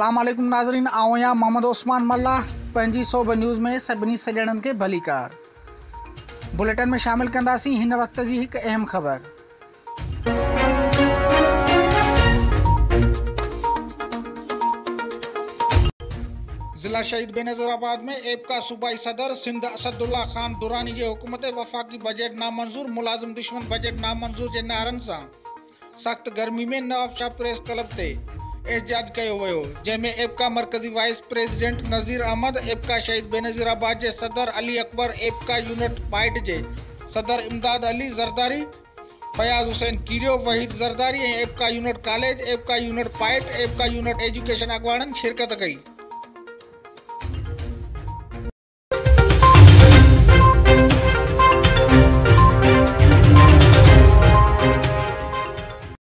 अस्सलाम वालेकुम नाज़रीन, आऊं मोहम्मद उस्मान मल्ला पंहिंजी सोब न्यूज़ में सभिनी सॼणनि खे भलीकार। बुलेटिन में शामिल कंदासीं हिन वक्त जी हिकु अहम ख़बर। ज़िला शहीद बेनज़ीराबाद में एपका सूबाई सदर सिंध असदुल्ला खान दुरानी जे हुकूमत वफ़ाक़ी बजट नामंजूर, मुलाज़िम दुश्मन बजट नामंजूर जे नारनि सां सख़्त गर्मी में नवाब शाह प्रेस क्लब ते एहतजाज कयो वियो, जंहिंमें एपका मरकज़ी वाइस प्रेसिडेंट नज़ीर अहमद, एपका शहीद बेनज़ीराबाद जे सदर अली अकबर, एपका यूनिट पाइट जे सदर इमदाद अली ज़रदारी, फयाज़ हुसैन कीरियो, वहीद ज़रदारी ऐं एपका यूनिट कॉलेज, एपका यूनिट पाइट, एपका यूनिट एजुकेशन अॻवाननि शिरकत कई।